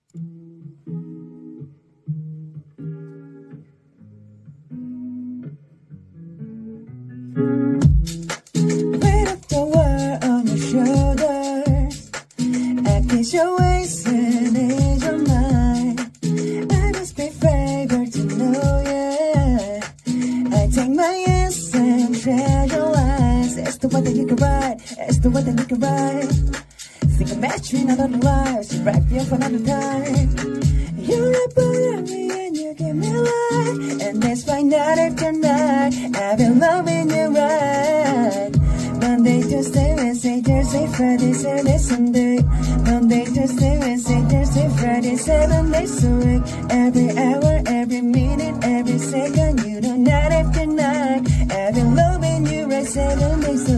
Weight of the world on your shoulders. I kiss your waist and ease your mind. I must be favored to know, yeah. I take my hands and treasure eyes. It's the one that you can ride. It's the one that you can ride. Think of matching another life. So right here for another time. You're a part of me and you give me life. And that's why night after night I've been loving you right. Monday, Tuesday, Wednesday, Thursday, Friday, Saturday, Sunday. Monday, Tuesday, Wednesday, Thursday, Friday, 7 days a week. Every hour, every minute, every second. You know night after night I've been loving you right 7 days a week.